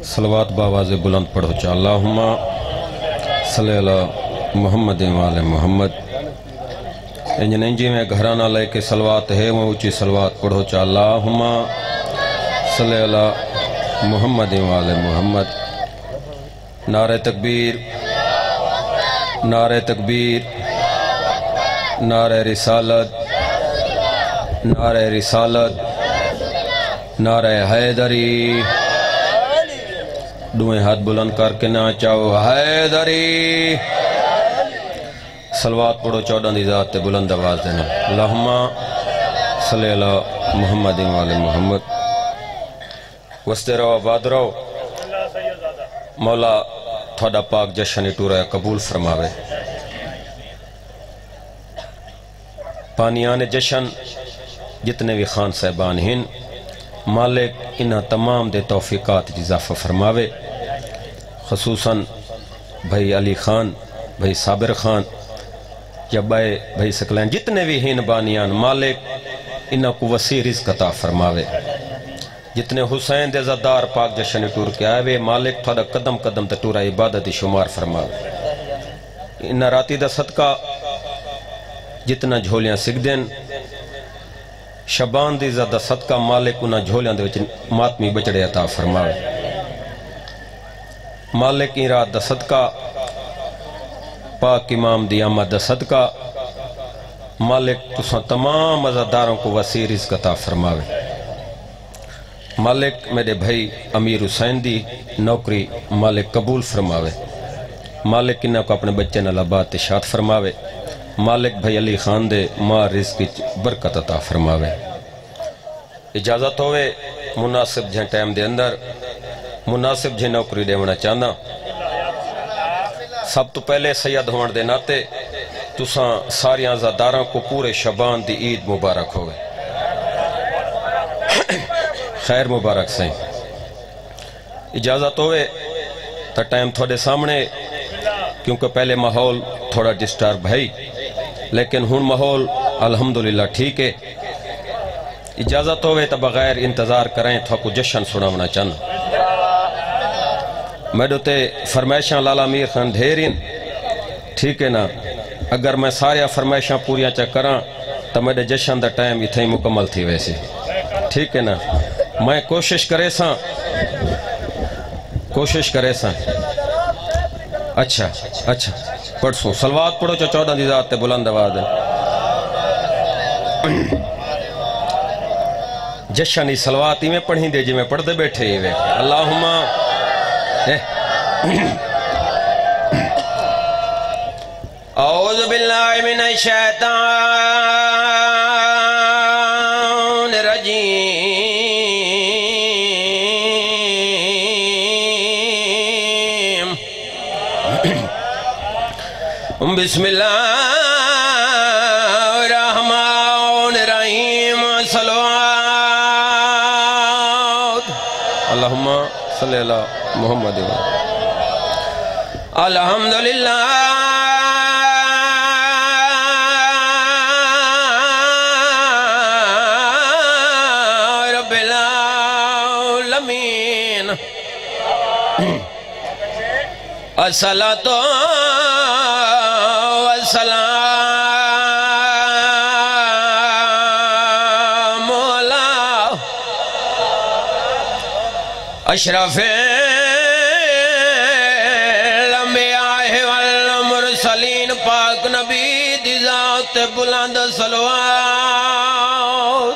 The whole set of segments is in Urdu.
صلوات باواز بلند پڑھو چا اللہم صلی اللہ محمد وآل محمد انجن انجی میں گھرانہ لے کے صلوات ہے وہ اچھی صلوات پڑھو چا اللہم صلی اللہ محمد وآل محمد نعرہ تکبیر نعرہ تکبیر نعرہ رسالت نعرہ رسالت نعرہ حیدری دوئیں ہاتھ بلند کر کے نہ چاہو حیدری صلوات پڑھو چودہ دی ذات بلند آواز دینا اللہم صلی اللہ محمد وآل محمد وستے رو آباد رو مولا تھوڑا پاک جشن ٹورہ قبول فرماوے پانیان جشن جتنے بھی خان صاحبان ہیں مالک انہا تمام دے توفیقات اضافہ فرماوے خصوصاً بھائی علی خان بھائی صابر خان یا بھائی سکلین جتنے بھی ہیں بانیان مالک انہا کو وسیع رزق عطا فرماوے جتنے حسین دے زدار پاک جشن ٹور کے آئے مالک تھوڑا قدم قدم تے ٹورہ عبادتی شمار فرماوے انہا راتی دا صدقہ جتنا جھولیاں سکھ دیں شبان دی زدہ صدقہ مالک انہا جھولیاں دے وچ ماتمی بچڑے عطا فرماوے مالک این رات دا صدقہ پاک امام دی آمد دا صدقہ مالک تساں تمام عزاداروں کو وسیع رزق عطا فرماوے مالک میرے بھائی امیر حسین دی نوکری مالک قبول فرماوے مالک انہا کو اپنے بچے نہ لبات اشارت فرماوے مالک بھائی علی خان دے ماں رزق برکت عطا فرماوے اجازت ہوئے مناسب جہاں ٹائم دے اندر مناسب جہاں نوکری دے ہونا چاہنا سب تو پہلے سید ہونے دے ناتے تساں ساری عزاداراں کو پورے شبان دی عید مبارک ہوئے خیر مبارک سائیں اجازت ہوئے تا ٹائم تھوڑے سامنے کیونکہ پہلے ماحول تھوڑا ڈسٹرب ہے لیکن ہون ماحول الحمدللہ ٹھیک ہے اجازت ہوئے تا بغیر انتظار کریں تھا کو جشن سناونا چاہنا میڈو تے فرمائشاں لالا میر خان دھیرین ٹھیک ہے نا اگر میں سارے فرمائشاں پوریاں چا کراں تا میڈے جشن دا ٹائم اتھائی مکمل تھی ویسے ٹھیک ہے نا میں کوشش کرے ساں اچھا پڑھسوں صلوات پڑھو چودہ دی ذات تے بلند آواز ہے جشنی صلواتی میں پڑھیں دے جی میں پڑھ دے بیٹھے ہوئے اللہم اعوذ باللہ من الشیطان الرجیم بسم اللہ الرحمن الرحیم صلوات اللہم صلی اللہ محمد الحمدللہ رب العالمین الصلاۃ والسلام علی اشرف الانبیاء والمرسلین پاک نبی دی ذات بلند صلوات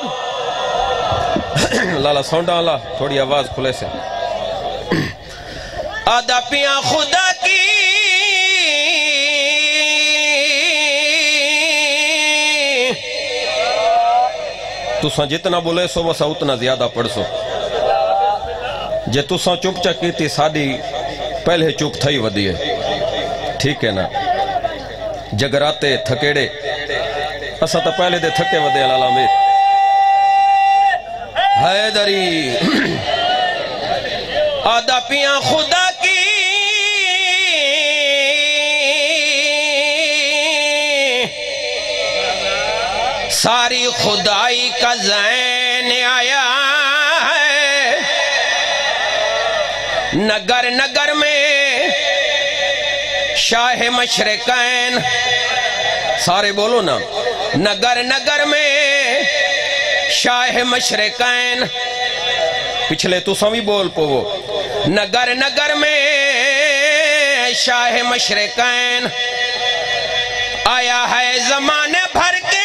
لالا سونڈا اللہ تھوڑی آواز کھلے سے آدھا پیاں خدا کی تساں جتنا بولے سو بسا اتنا زیادہ پڑھ سو جے تساں چپ چکی تھی ساڑی پہلے چپ تھائی ودی ہے ٹھیک ہے نا جگراتے تھکیڑے اسا تا پہلے دے تھکے ودے اللہ امیر حیدری آدھا پیاں خدا کی ساری خدائی کا زین آیا ہے نگر نگر میں شاہ مشرقین، سارے بولو نا، نگر نگر میں شاہ مشرقین، پچھلے تو سمی بول پو وہ، نگر نگر میں شاہ مشرقین، آیا ہے زمانے بھر کے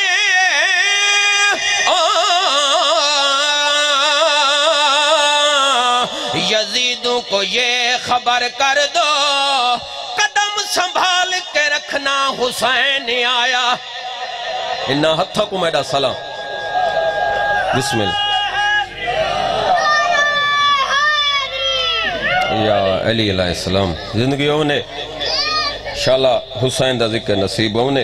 یزیدوں کو یہ خبر کر دو، قدم سنبھال کے رکھنا حسین آیا۔ انہا ہتھا کو میڈا سلام، بسم اللہ۔ یا علی علیہ السلام، زندگی ہونے انشاءاللہ حسین دا ذکر نصیب ہونے۔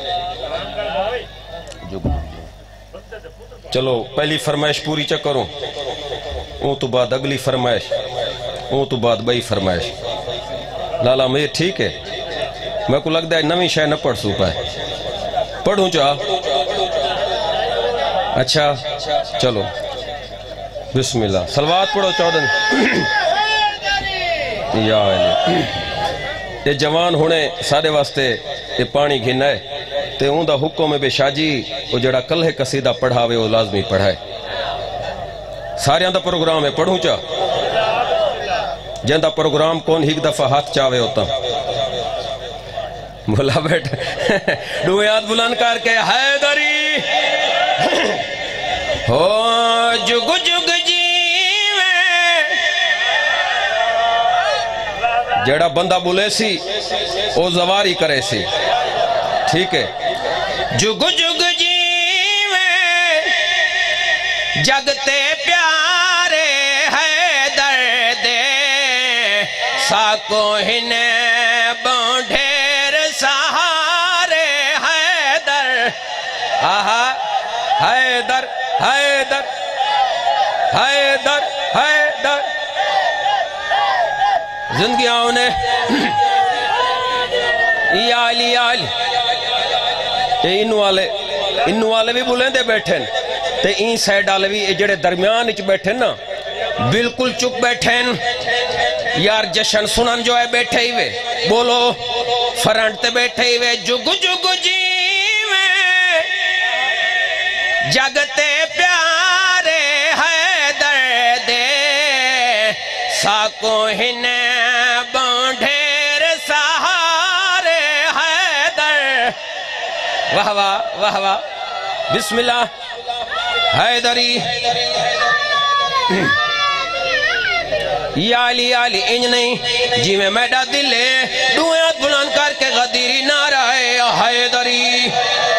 چلو پہلی فرمائش پوری چکروں، اون تو بعد اگلی فرمائش، اون تو بعد بئی فرمائش۔ لالا میر ٹھیک ہے، میں کو لگ دا ہے نویں شاہ نہ پڑھ سو پائے، پڑھوں چاہ؟ اچھا چلو بسم اللہ، صلوات پڑھو چودن۔ یا علی، یہ جوان ہونے سارے واسطے یہ پانی گھنا ہے، تے اون دا حکم بے شاجی وہ جڑا کل ہے قصیدہ پڑھاوے وہ لازمی پڑھائے۔ سارے اندہ پروگرام ہے، پڑھوں چاہ؟ جندہ پروگرام کون ہی دفعہ ہاتھ چاہوے ہوتا بولا بیٹھا دویات بلند کر کے حیدری ہو جگ جگ جیویں، جڑا بندہ بولے سی او زواری کرے سی، ٹھیک ہے؟ جگ جگ جیویں جگتے پیارے حیدر دے، ساکو ہنے بونڈھیر سہارے حیدر، آہا حیدر حیدر حیدر حیدر، زندگی آنے یا علی یا علی۔ انہوں والے بھی بولیں دے بیٹھیں، تے این سیڈ آلے بھی جڑے درمیان اچھ بیٹھیں نا بالکل چپ بیٹھیں، یار جشن سنن جو ہے بیٹھے ہی وے، بولو فرنٹ تے بیٹھے ہی وے، جگ جگ جیویں جگتے پیارے حیدر دے، ساکو ہنے بونڈھیر سہارے حیدر، واہ واہ واہ واہ، بسم اللہ حیدری یا علی علی انج نہیں جی میں میڈا دلے دویات بلند کر کے غدیری نعرہ حیدری۔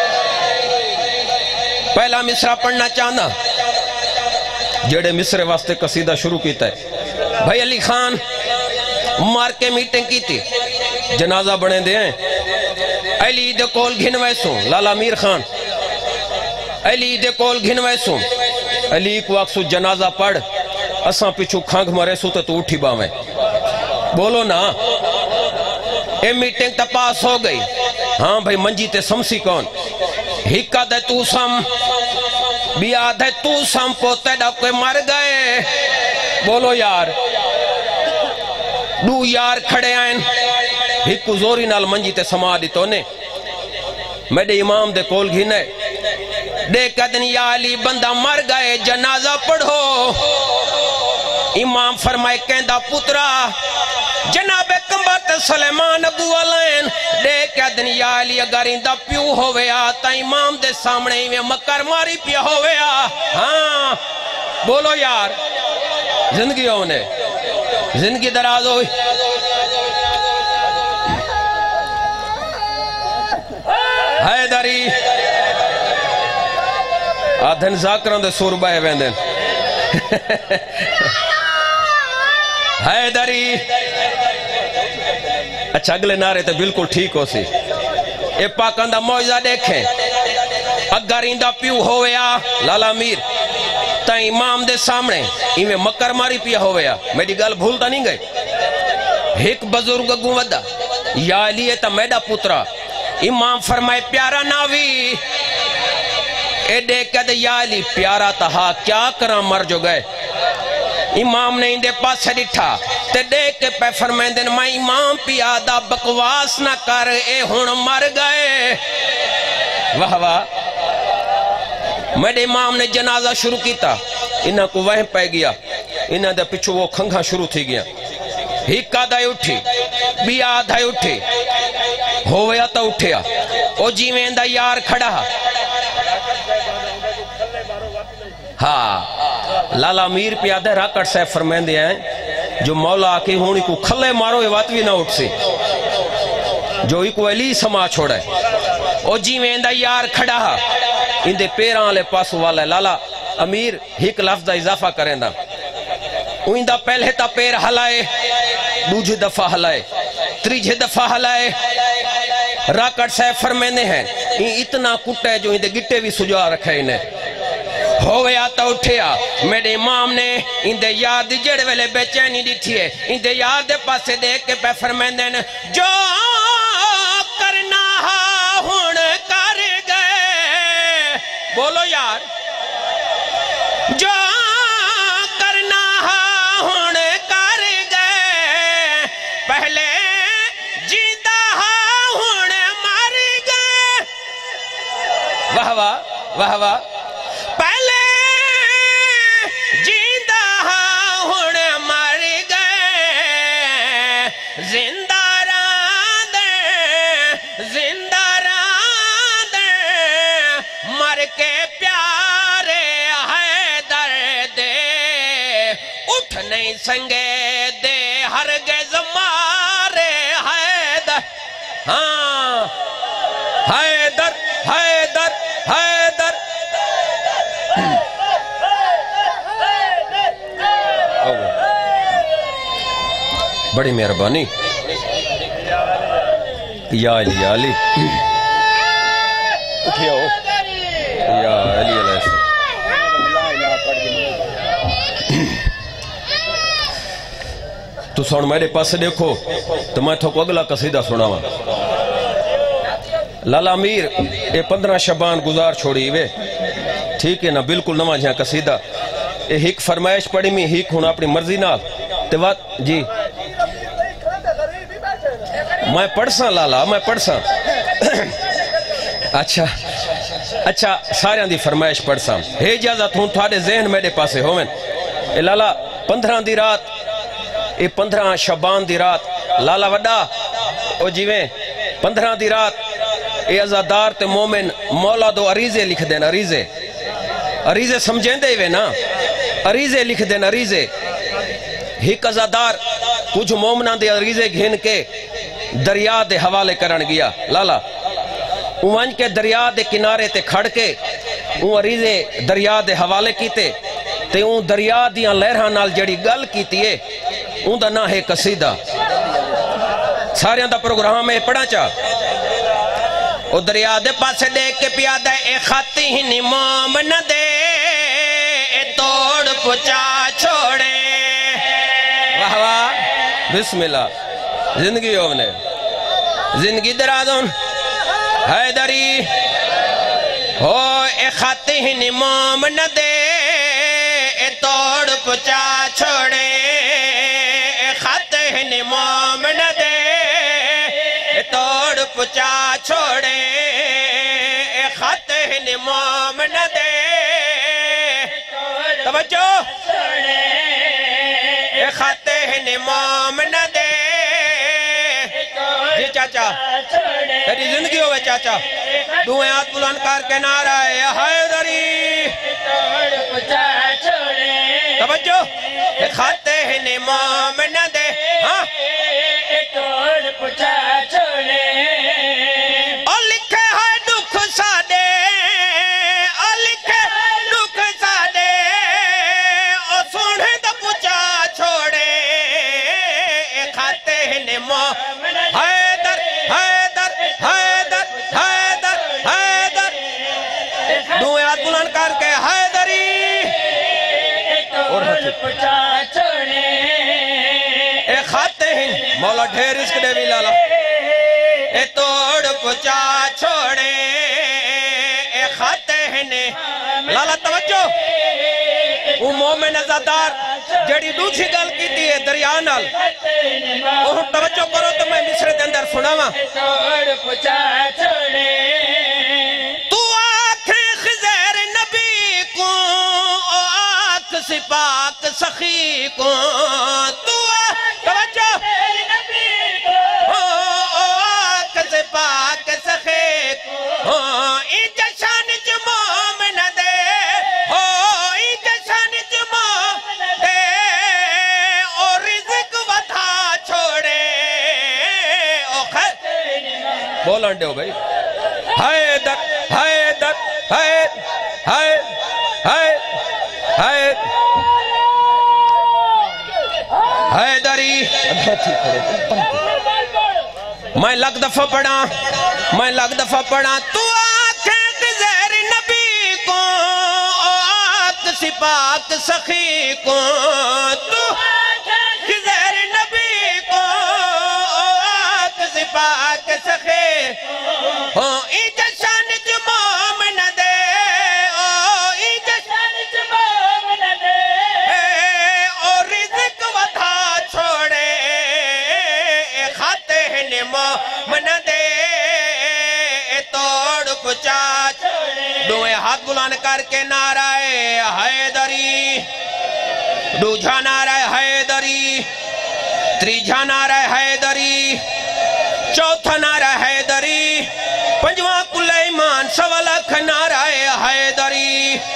پہلا مصرع پڑھنا چاہنا جڑے مصرے واسطے قصیدہ شروع کیتا ہے، بھائی علی خان مار کے میٹنگ کی تھی، جنازہ بڑھیں دے ہیں، علی دے کول گھنوے سوں، لالا میر خان علی دے کول گھنوے سوں، علی کو اکسو جنازہ پڑھ، اساں پچھو کھانگ مرے سو تو اٹھی باویں، بولو نا اے میٹنگ تا پاس ہو گئی، ہاں بھائی منجی تے سمسی کون، ہکا دے تو سم بیا دے تو سم پوتے ڈاکے مر گئے، بولو یار دو یار کھڑے آئیں، ہکو زوری نال منجی تے سما دیتو نے، میڈے امام دے کول گھنے دیکھ دن یا علی بندہ مر گئے جنازہ پڑھو، امام فرمائے کہندہ پترا جناب کمبت سلیمان ابو علین دیکھ دن یا علی اگر اندہ پیو ہوئے آتا امام دے سامنے میں مکر ماری پیا ہوئے آ، ہاں بولو یار زندگی ہونے زندگی دراز ہوئی، حیدری آدھن زاکران دے سور بائے ویندن حیدری، اچھا اگلے نعرے تے بالکل ٹھیک ہو سی، اے پاکندہ موجزہ دیکھیں، اگر اندہ پیو ہویا لالا میر تا امام دے سامنے ایویں مکر ماری پیا ہویا، میری گل بھولتا نہیں گئے، ایک بزرگ گو ودا یا علی تا میڈا پترا، امام فرمائے پیارا ناوی، اے دیکھ دے یا علی پیارا تہا کیا کرا مر جو گئے، امام نے اندے پاس ڈٹھا تے دیکھ کے پہ فرمیندن میں امام پیادہ بکواس نہ کر اے ہون مر گئے واہ واہ میرے امام نے جنازہ شروع کیتا انہاں کو وہم پہ گیا انہاں دے پچھو وہ کھنگھا شروع تھی گیا ہک آدھائی اٹھی بی آدھائی اٹھی ہویا تا اٹھیا او جیویں دا یار کھڑا ہاں لالا میر پیادہ راکٹ صاحب فرمیندے ہیں جو مولا آکے ہونی کو کھلے مارو یہ بات بھی نہ اٹھ سے جو ہی کو علی سما چھوڑے او جیویں دا یار کھڑا اندے پیران لے پاسو والا لالا امیر ہک لفظ اضافہ کریں دا اوندہ پہلے تا پیر ہلائے دوجہ دفعہ ہلائے تریجہ دفعہ ہلائے راکٹ صاحب فرمینے ہیں اتنا کٹے جو اندے گٹے بھی سجا رکھے انہیں ہوئے آتا اٹھیا میرے امام نے اندے یاد جڑ ویلے بے چینی دیتی ہے اندے یاد پاسے دیکھ کے پہ فرمینے ہیں جو کرنا ہون کر گئے بولو یار جو کرنا ہون کر گئے پہلے جیتا ہون مر گئے واہ واہ واہ واہ پہلے جیتا ہون مر گئے زندہ ران دے مر کے پیارے حیدر دے اٹھ نہیں سنگے دے ہرگز مارے حیدر ہاں حیدر حیدر حیدر بڑی مہربانی یا علی یا علی اٹھیا ہو یا علی علیہ السلام تو سن میرے پاس دیکھو تو میں تو کو اگلا قصیدہ سناواں لالا امیر اے 15 شبان گزار چھوڑی ہوئے ٹھیک ہے نا بالکل نواں جہاں قصیدہ اے ہک فرمائش پڑی میں ہک ہونا اپنی مرضی نال تیوات جی میں پڑھ ساں لالا میں پڑھ ساں اچھا سارے دی فرمائش پڑھ ساں ہے اجازت ہوں تھوڑے ذہن میرے پاسے ہوئیں اے لالا 15 دی رات اے 15 شبان دی رات لالا وڈا او جیویں 15 دی رات اے ازادار تے مومن مولا دو عریضے لکھ دین عریضے سمجھیں دے ہوئے نا عریضے لکھ دین عریضے ہک ازادار کچھ مومنان دے عریضے گھن کے دریا دے حوالے کرن گیا لالا اوانج کے دریا دے کنارے تے کھڑ کے اون عریضے دریا دے حوالے کیتے تے اون دریا دیاں لہرہاں نال جڑی گل کیتی ہے اون دا نا ہے قصیدہ سارے دا پروگرام میں پڑھا چاہ او دریا دے پاسے دیکھ کے پیادہ اے خاتی ہی نمام نہ دے اے توڑ پچا چھوڑے واہ واہ بسم اللہ زندگی ہونے زندگی درازن حیدری ہو اے خاتی ہی نمام نہ دے اے توڑ پچا چھوڑے اے خاتی ہی نمام نہ دے اے توڑ پچا چھوڑے اے خاتی ہی نمام نہ دے توجہ اے خاتی ہی نمام نہ دے جی چاچا تیری زندگی ہوئے چاچا دوئیں ہاتھ بلند کر کے نعرہ ہے حیدری توجہ خاتے ہیں امام نہ دے ہاں اور لکھے ہے دکھ سادے اور لکھے دکھ سادے اور سوڑے دا پچا چھوڑے خاتے ہیں امام حیدر حیدر حیدر حیدر حیدر دوئے ہاتھ بلند کر کے حیدری اور پچا چھوڑے اے خاتے ہیں مولا ڈھیر اس کے بھی لالا اے توڑ پچا چھوڑے اے خاتے ہیں لالا توجہ وہ مومن ازادار جڑی دوسری گل کیتی ہے دریا نال وہ توجہ کرو تو میں مصرے دے اندر سناواں تو آنکھیں خضر نبی کو آنکھ سپاک سخی کو تو توجہ آنکھ سپاک سخی کو ای جشن جموم نہ دے ای جشن جموم دے اور رزق وطا چھوڑے بولن دیو بھائی حیدر حیدر حیدر حیدری میں لگ دفعہ پڑھا تو آنکھیں خضر نبی کو آنکھ سپاک سخی کو تو خضر نبی کو آنکھ سپاک سخی ای جشن جموم نہ دے ای جشن جموم نہ دے اور رزق وطا چھوڑے خاتے نموم نہ دے توڑ کچا دوئے ہاتھ بلان کر کے نعرہ حیدری دوجھا نعرہ حیدری تریجھا نعرہ حیدری چوتھا نعرہ حیدری پنجواں کل ایمان سوالک نعرہ حیدری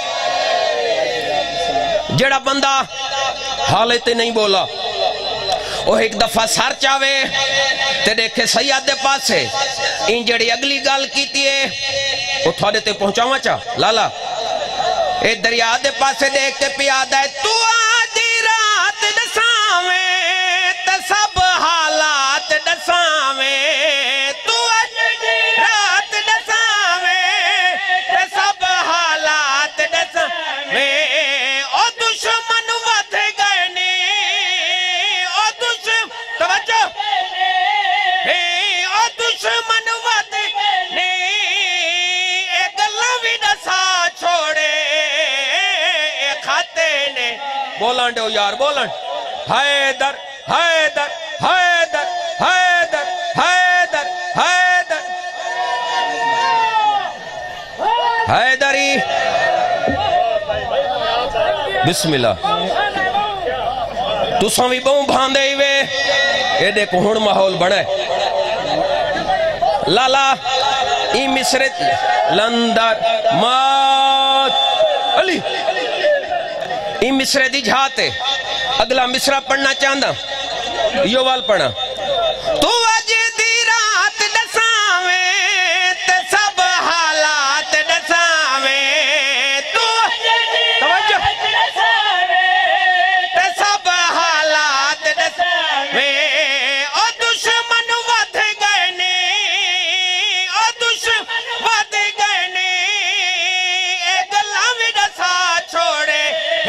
جڑا بندہ حالتے نہیں بولا وہ ایک دفعہ سار چاہوے تے دیکھے سیاد دے پاس ہے ان جڑی اگلی گال کیتی ہے وہ تھوڑے تے پہنچاؤں چاہ لالا اے دریا دے پاس ہے دیکھ کے پیادہ ہے تو آدھی رات دساویں تے سب حالات دساویں تو آدھی رات دساویں تے سب حالات دساویں او دشمن ود گئے نی او دشمن توجہ او دشمن ود نی ایک لوی دسا چھوڑے کھاتے نے بولن دیو یار بولن حیدر حیدر حیدر حیدر حیدر حیدر حیدری بسم اللہ تو سامی بہوں بھاندے ہی وے اے دیکھو ہون ماحول بڑھے لالا ای مصرت لندر مات علی ای مصرے دی جھاتے اگلا مصرہ پڑھنا چاہندہ یہ وال پڑھنا تو اجے دی رات دساویں تے سب حالات دساویں تو توجہ تے سب حالات دساویں او دشمن ود گئے نی او دشمن ود گئے نی ایک لاوی دسا چھوڑے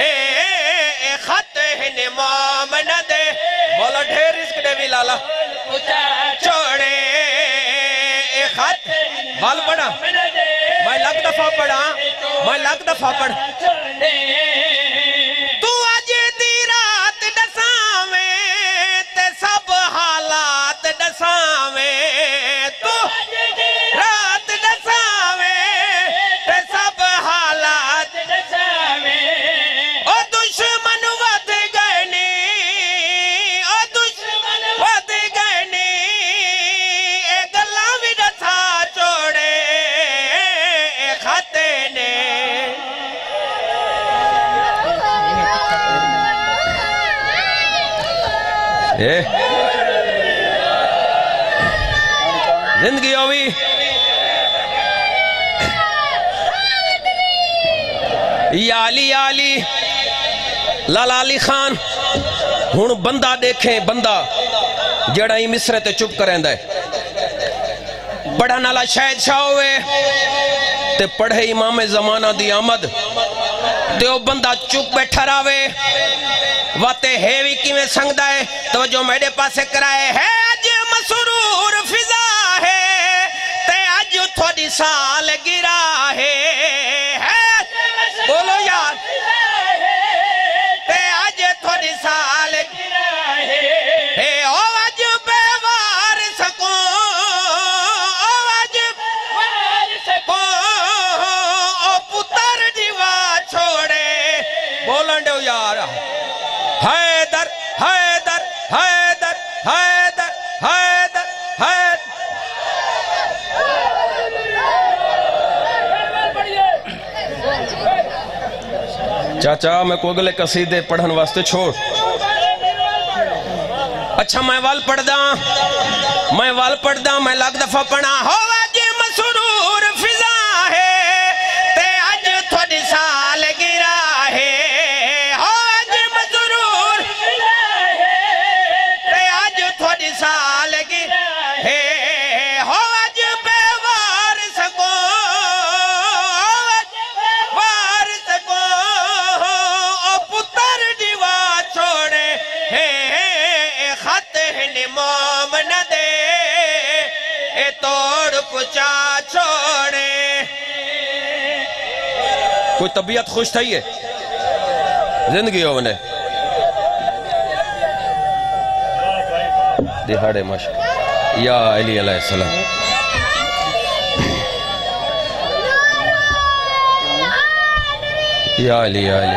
خط نمام نہ دے مولا ڈھیر رزق دے بھی لالا چھوڑے خط بال پڑھا میں لگ دفعہ پڑھا تو اجے دی رات دساویں تے سب حالات دساویں تو رات دساویں تے سب حالات دساویں او دشمن ود گئے نی او دشمن ود گئے نی اے گلاں وی دسا چھوڑے کھاتے نے زندگی ہوئی یا علی لالا علی خان ہون بندہ دیکھیں بندہ جڑا ہی مصرے تے چپ کریں دے بڑا نالا شاہد شاہ ہوئے تے پڑھے امام زمانہ دی آمد تے وہ بندہ چپ بیٹھا راوے واتے ہیوی کی میں سنگ دائے توجہ میڈے پاسے کرائے ہے آج مسرور فضا ہے تے آج تھوڑی سال گرا ہے بولو یار تے آج تھوڑی بولن دو یار حیدر حیدر حیدر حیدر حیدر حیدر چاچا میں کو اگلے قصیدے پڑھن واسطے چھوڑ اچھا میں وال پڑھ دا میں لاکھ دفعہ پڑھا ہوا جی مسرور فضا ہے تے اج تھوڑی سال گرا ہے ہوا جی مسرور تے اج تھوڑی سال گرا ہے ہوا جی بے وارث کو وارث کو او پتر دیوا چھوڑے خط نمام نہ دے اے توڑ کچا چھوڑے کوئی طبیعت خوش تھا یہ زندگی ہونے دہاڑے مشک یا علی علیہ السلام یا علی یا علی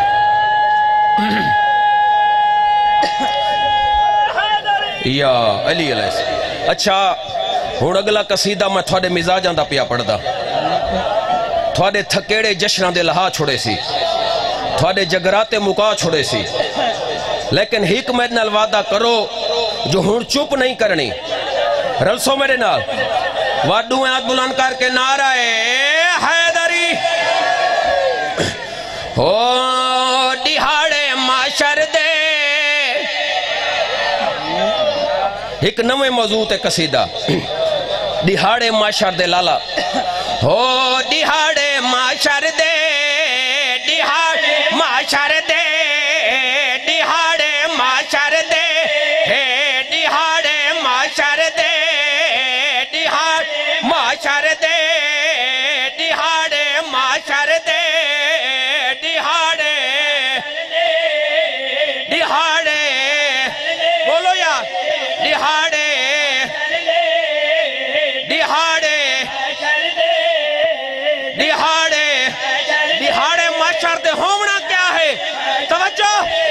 یا علی علیہ السلام اچھا ہون اگلا قصیدہ میں تھوڑے مزاجاں دا پیا پڑھ دا تھوڑے تھکیڑے جشناں دے لہا چھوڑے سی تھوڑے جگراتے مکا چھوڑے سی لیکن حکمت نال وعدہ کرو جو ہون چپ نہیں کرنی رلسو میرے نال وعدوں ہاتھ بلند کر کے نعرہ حیدری ہو دہاڑے معاشر دے ایک نوے موضوع تے قصیدہ دہاڑے معاشر دے لالا ہو دہاڑے معاشر دے دہاڑے معاشر دے دہاڑے معاشر دے دہاڑے معاشر دے دہاڑے معاشر دے دہاڑے معاشر دے دہاڑے دہاڑے بولو یار دہاڑے دہاڑے دہاڑے دہاڑے معاشر دے ہونا کیا ہے توجہ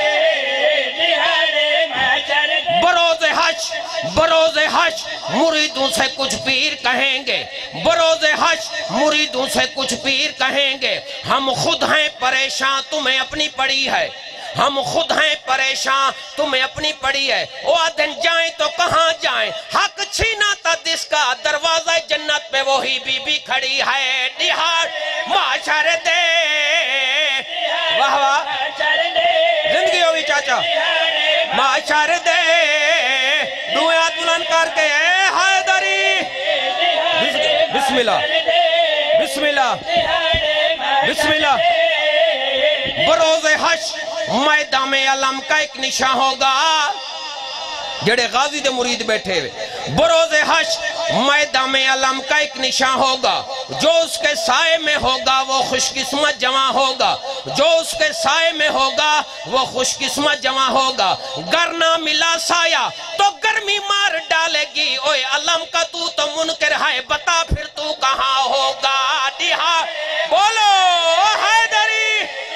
بروز حشر مریدوں سے کچھ پیر کہیں گے بروز حشر مریدوں سے کچھ پیر کہیں گے ہم خود ہیں پریشان تمہیں اپنی پڑی ہے ہم خود ہیں پریشان تمہیں اپنی پڑی ہے وہ آدھن جائیں تو کہاں جائیں حق چھینا تا جس کا دروازہ جنت پہ وہی بی بی کھڑی ہے دہاڑ معاشر دے واہ واہ زندگی ہوئی چاچا معاشر دے دوئے ہاتھ بلند کر کے اے حیدری بسم اللہ بسم اللہ بسم اللہ بروز حشر میدان میں علم کا ایک نشان ہوگا جڑے غازی دے مرید بیٹھے ہوئے بروز حشر میدان میں علم کا ایک نشان ہوگا جو اس کے سائے میں ہوگا وہ خوش قسمت جوان ہوگا جو اس کے سائے میں ہوگا وہ خوش قسمت جوان ہوگا گر نہ ملا سایہ تو گرمی مار ڈالے گی اوے علم کا تو منکر ہے بتا پھر تو کہاں ہوگا دہا بولو حیدری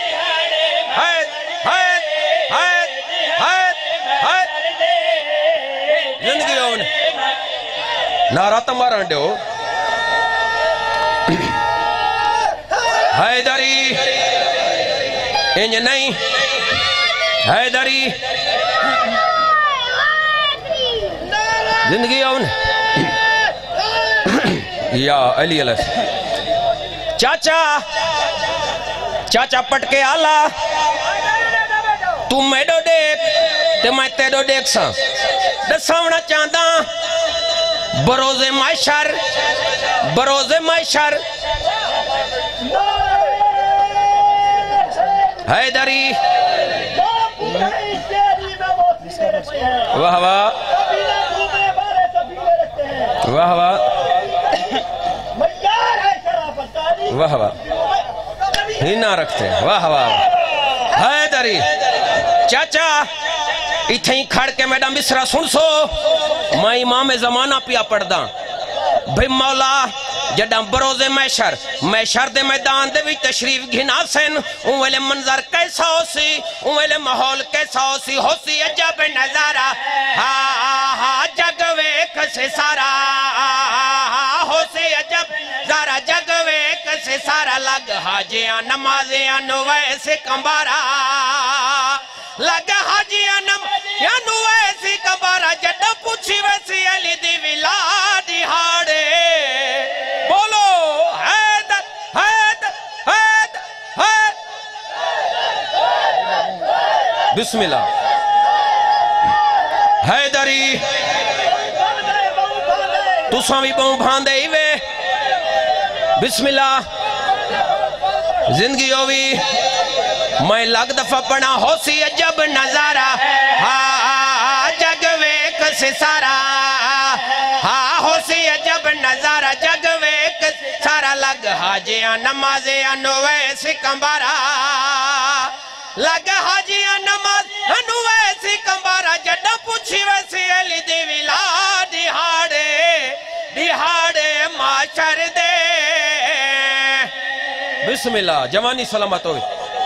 زندگی ہونے نعرہ تمہارا ڈے ہو حیدری انج نہیں حیدری زندگی ہونے یا علی علیہ السلام چاچا پٹ کے آلہ تو میڈو دیکھ تے میں تیڈو دیکھ ساں دساونا چاندہ بروز معاشر حیدری واہ واہ واہ واہ واہ واہ ہی نہ رکھتے واہ واہ حیدری چاچا اتھیں کھڑ کے میڈم مصرہ سن سو میں امام زمانہ پیا پڑھ دا بھئی مولا جڑا بروز محشر دے میدان دے بھی تشریف گھنا سن اوہلے منظر کیسا ہو سی اوہلے ماحول کیسا ہو سی عجب نظارہ جگ ویک سے سارا ہو سی عجب ذرا جگ ویک سے سارا لگ حاجیاں نمازیاں نویسے کمبارا لگ حاجیاں نمازیاں نویسے کمبارا جڑا پوچھی ویسی علی دی ولا دہاڑے بولو حیدر حیدر حیدر حیدر بسم اللہ حیدری تو سامی بہوں بھاندے ہی وے بسم اللہ زندگی ہوئی میں لگ دفعہ پڑھا ہو سی عجب نظارہ جگ ویک سے سارا ہو سی عجب نظارہ جگ ویک سارا لگ حاجیاں نمازیاں نویسی کمبارا لگ حاجیاں نمازیاں نویسی کمبارا جڑا پوچھی ویسی علی دی ولا دہاڑے معاشر دے بسم اللہ جوانی سلامت ہوئی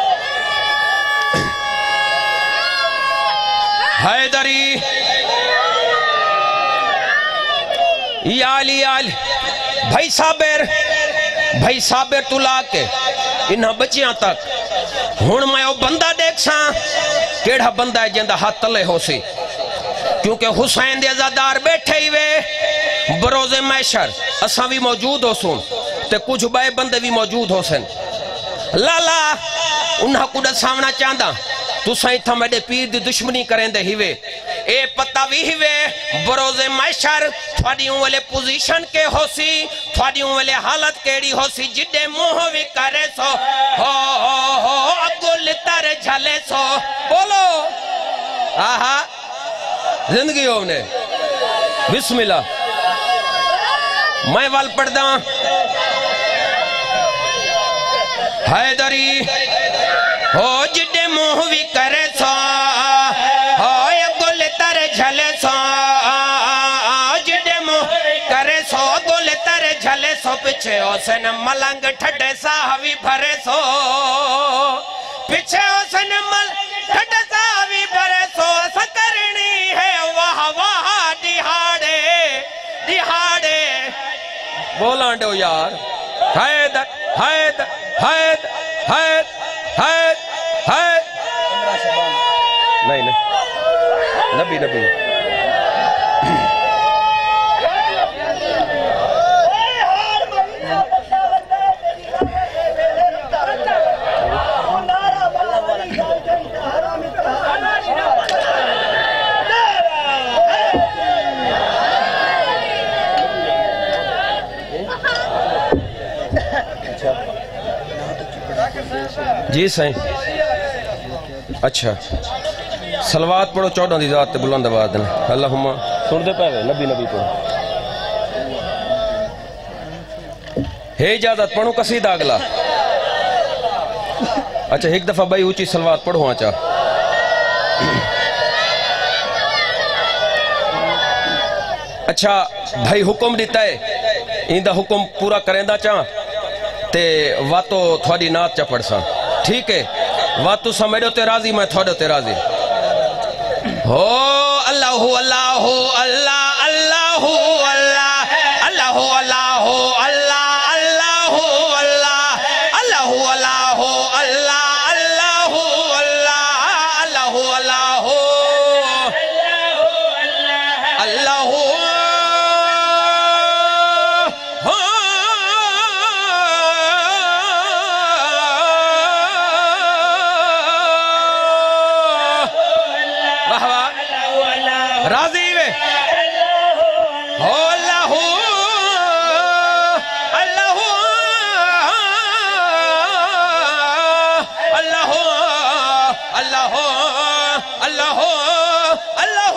حیدری یا علی بھائی صابر تو لاکے انہاں بچیاں تک ہون میں او بندہ دیکھ ساں کیڑا بندہ ہے جندہ ہاتھ تلے ہو سی کیونکہ حسین دے عزادار بیٹھے ہی وے بروز محشر اساں بھی موجود ہو سن تے کچھ بائے بندے بھی موجود ہو سن لالا انہاں کو دا سامنا چاندہ تو سائیں تھا میڈے پیر دی دشمنی کریں دے ہی وے اے پتہ بھی ہی وے بروز محشر تھوڑیوں والے پوزیشن کے ہو سی تھوڑیوں والے حالت کیڑی ہو سی جڈے موہ بھی کرے سو اگل تر جھلے سو بولو آہا زندگی ہونے بسم اللہ میں وال پڑھ داں حیدری ہو جڈے موہ بھی کرے سو اگل تر جھلے سو جڈے موہ کرے سو اگل تر جھلے سو پچھے حسین ملنگ ٹھڈے ساہوی بھرے سو پچھے حسین ملنگ ٹھڈے ساہوی بھرے سو سکرنی ہے واہ دہاڑے بولانڈو یار حیدر حیدر حیدر حیدر حیدر حیدر نہیں نبی جی سائیں اچھا سلوات پڑھو 14 دی ذات تے بلند آواز دیں اللہم سن دے پہوے نبی پڑھو ہے اجازت پڑھو قصیدہ اگلا اچھا ایک دفعہ بھائی اونچی سلوات پڑھو آنچا اچھا بھائی حکم دیتا ہے ایندہ حکم پورا کریں دا چاہاں تے واتو تھوڑی نات چا پڑھ ساں ٹھیک ہے واتو سمیڈو تے راضی میں تھوڑو تے راضی ہو اللہ اللہ اللہ اللہ اللہ اللہ اللہ اللہ اللہ اللہ اللہ اللہ اللہ اللہ اللہ راضی وے اللہ اللہ اللہ اللہ اللہ اللہ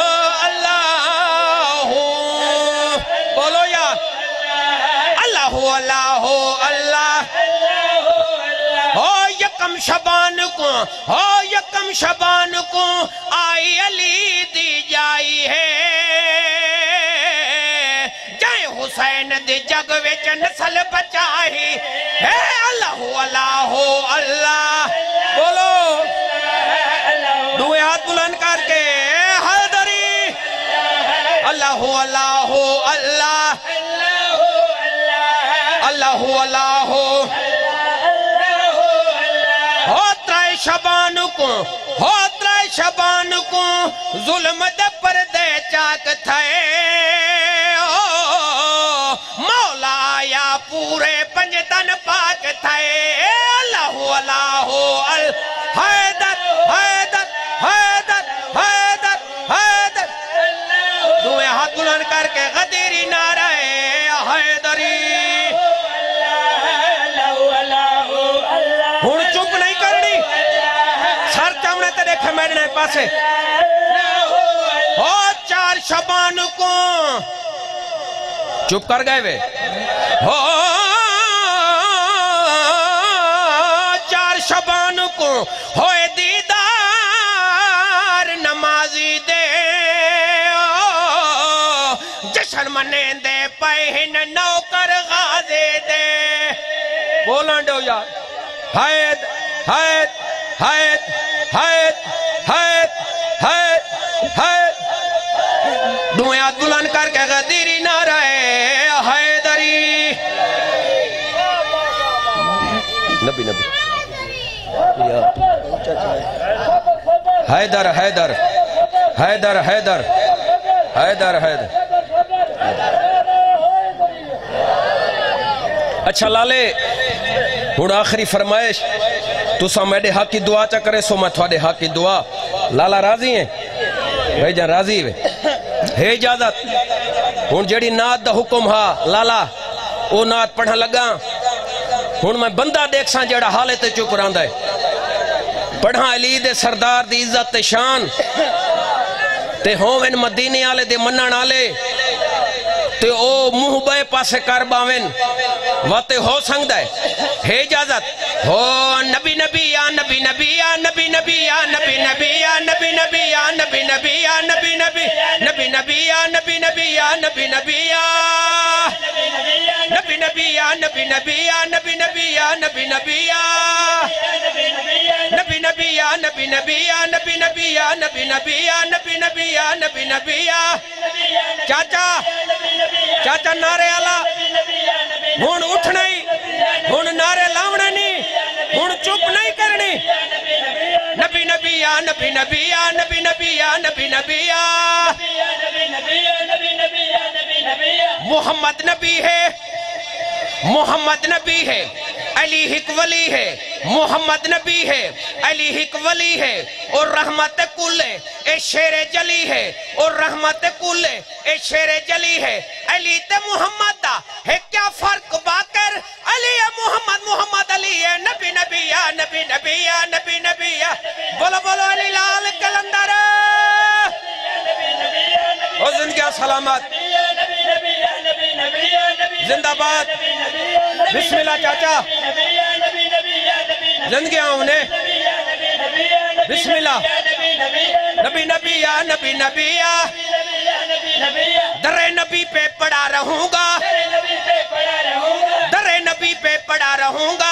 اللہ بولو یا اللہ اللہ اللہ ہو یکم شبان کو آئی علی دی جائی ہے جائے حسین دی جائی جگ وچ نسل بچائی اے اللہ اللہ اللہ بولو دوے ہاتھ بلند کر کے حیدری اللہ اللہ اللہ اللہ اللہ ہو ترائے شبان کو ظلم دے پردے چاک تھائے مولا یا پورے پنجتن پاک تھائے اللہ اللہ حیدر حیدر حیدر حیدر حیدر دوے ہاتھ بلند کر کے غدیری نعرہ حیدری ہون چپ نہیں کرنی سر چاونے تے دیکھے میرے پاسے ہو چار شبان کو چپ کر گئے وے ہو چار شبان کو ہوئے دیدار نمازی دے جشن منیں دے پہن نوکر غازے دے بولان دے ہو یار حید حید حید حید حید حید حید دوئے ہاتھ بلند کر کے غدیری نعرہ حیدری نبی نبی حیدر حیدر حیدر حیدر حیدر حیدر اچھا لالے ہون آخری فرمائش تو سا میڈے حق کی دعا چا کرے سو میں تھوڑے حق کی دعا لالا راضی ہیں بھائی جان راضی ہوئے ہے اجازت ہون جڑی نات دا حکم ہا لالا او نات پڑھا لگا ہون میں بندہ دیکھ ساں جڑا حالے تے چپ راندہ ہے پڑھا علی دے سردار دی عزت تے شان تے ہووین مدینے آلے دے منن آلے تے او منہ بے پاسے کر باوین واتے ہو سنگ دے ہے اجازت ہو نبی نبی یا نبی نبی یا نبی نبی یا نبی نبی یا نبی نبی یا نبی نبی یا نبی نبی نبی نبی یا نبی نبی یا نبی نبی یا نبی نبی یا نبی نبی یا نبی نبی یا نبی نبی یا نبی نبی یا نبی نبی یا نبی نبی یا نبی نبی یا نبی نبی یا نبی نبی یا چاچا نعرے اللہ ہون اٹھ نہیں ہون نعرے لاؤنے نہیں ہون چپ نہیں کرنی نبی نبی یا نبی نبی یا نبی نبی یا نبی نبی یا محمد نبی ہے محمد نبی ہے علی حق ولی ہے محمد نبی ہے علی حق ولی ہے اور رحمت کل ہے اے شیر جلی ہے اور رحمت کل ہے اے شیر جلی ہے علی تے محمد دا ہے کیا فرق باکر علی ہے محمد محمد علی ہے نبی نبی یا نبی نبی یا نبی نبی یا بولو بولو علی لال کلندر حسن کیا سلامت زندہ باد بسم اللہ چاچا زندگی آؤنے بسم اللہ نبی نبی یا نبی نبی یا در نبی پہ پڑا رہوں گا در نبی پہ پڑا رہوں گا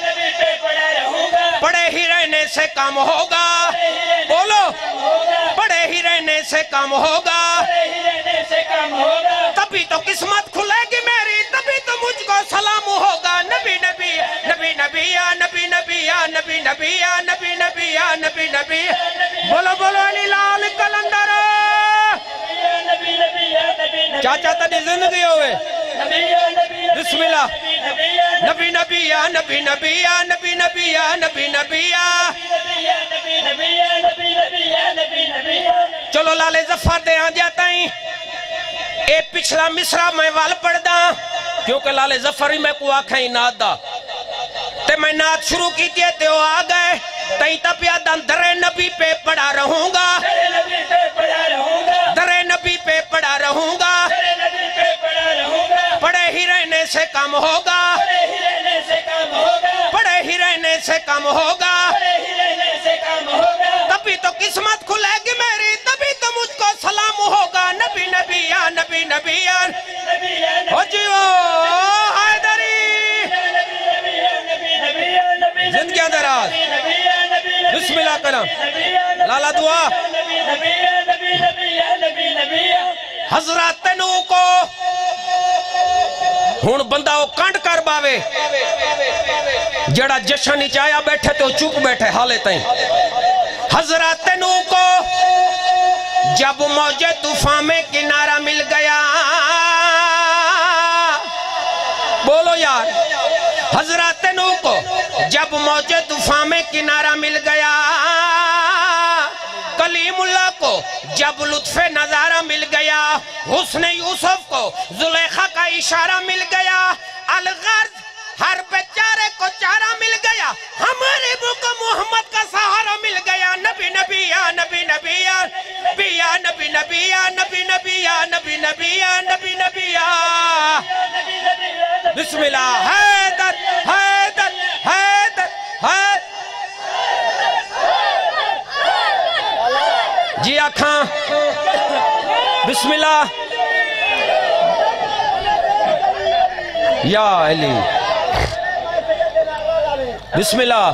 پڑے ہی رہنے سے کام ہوگا بولو پڑے ہی رہنے سے کام ہوگا تبھی تو قسمت کھلے گی میری تبھی تو مجھ کو سلام ہوگا نبی نبی نبی نبی یا نبی نبی یا نبی نبی یا نبی نبی یا نبی نبی بولو بولو علی لال کلندر چاچا تدی زندگی ہوئے بسم اللہ نبی نبی یا نبی نبی یا نبی نبی یا نبی نبی یا چلو لالے ظفر دے آن جاتا ہی اے پچھلا مصرہ میں وال پڑھ دا کیونکہ لالے ظفر ہی میں کو آکھیں نات دا تے میں نات شروع کی تیے تے وہ آ گئے تئیں تا پیادان در نبی پہ پڑھا رہوں گا در نبی پہ پڑھا رہوں گا پڑھے ہی رہنے سے کام ہوگا پڑھے ہی رہنے سے کام ہوگا تبھی تو قسمت کھلے گی میری تبھی تو مجھ کو سلام ہوگا نبی نبی یا نبی نبی یا ہو جیو بسم اللہ کرم لالا دعا حضرت نو کو ہون بندہ وہ کانڈ کر باوے جڑا جشن چایا بیٹھے تو چپ بیٹھے حالے تائیں حضرت نو کو جب موج طوفان میں کنارہ مل گیا بولو یار حضرت نو کو جب موج طوفان میں کنارہ مل گیا کلیم اللہ کو جب لطف نظارہ مل گیا حسن یوسف کو زلیخا کا اشارہ مل گیا الغرض ہر بیچارے کو چارہ مل گیا ہمارے بک محمد کا سہارا مل گیا نبی نبی یا نبی نبی یا نبی یا نبی نبی یا نبی نبی یا نبی نبی یا نبی نبی یا بسم اللہ حیدر حیدر حیدر حیدر جی آکھاں بسم اللہ یا علی بسم اللہ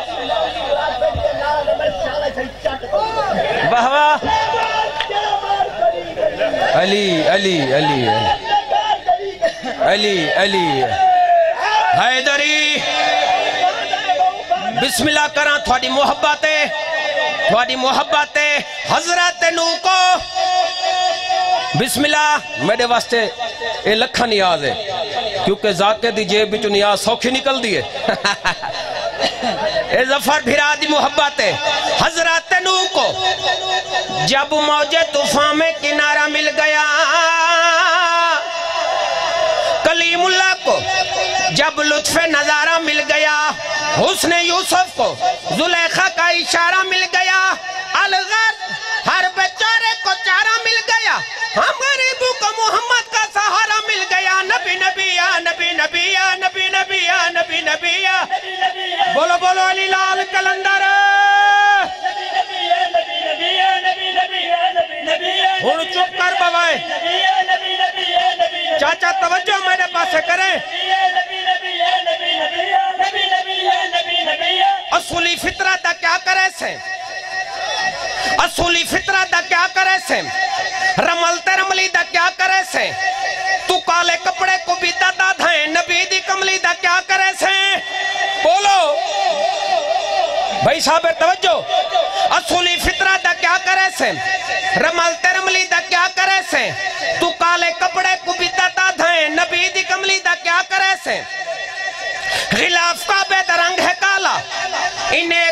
بہوا علی علی علی علی علی حیدری بسم اللہ کران تھوڑی محبت حضرت نو کو بسم اللہ میرے واسطے اے لکھا نیاز ہے کیونکہ ذاکر دی جیب بچو نیاز سوکھی نکل دیئے اے ظفر بھرا دی محبت ہے حضرت نو کو جب موج طوفان میں کنارہ مل گیا کلیم اللہ کو جب لطف نظارہ مل گیا حسن یوسف کو زلیخا کا اشارہ مل گیا الغرض ہر بیچارے کو چارہ مل گیا ہمارے بک محمد کا سہارا مل گیا نبی نبی یا نبی نبی یا نبی نبی یا نبی نبی یا بولو بولو علی لال کلندر ہون چپ کر بوائے چاچا توجہ میرے پاسے کریں اصولی فطرہ دا کیا کرے سے اصولی فطرہ دا کیا کرے سے رملتے رملی دا کیا کرے سے تو کالے کپڑے کو بھی دادا دھائیں نبی دی کملی دا کیا کرے سے بولو بھائی صاحب توجہ اصولی فطرہ دا کیا کرے سے رملتے رملی دا کیا کرے سے تو کالے کپڑے کو بھی دادا دھائیں نبی دی کملی دا کیا کرے سے غلاف کا بے درنگ ہے کالا انہیں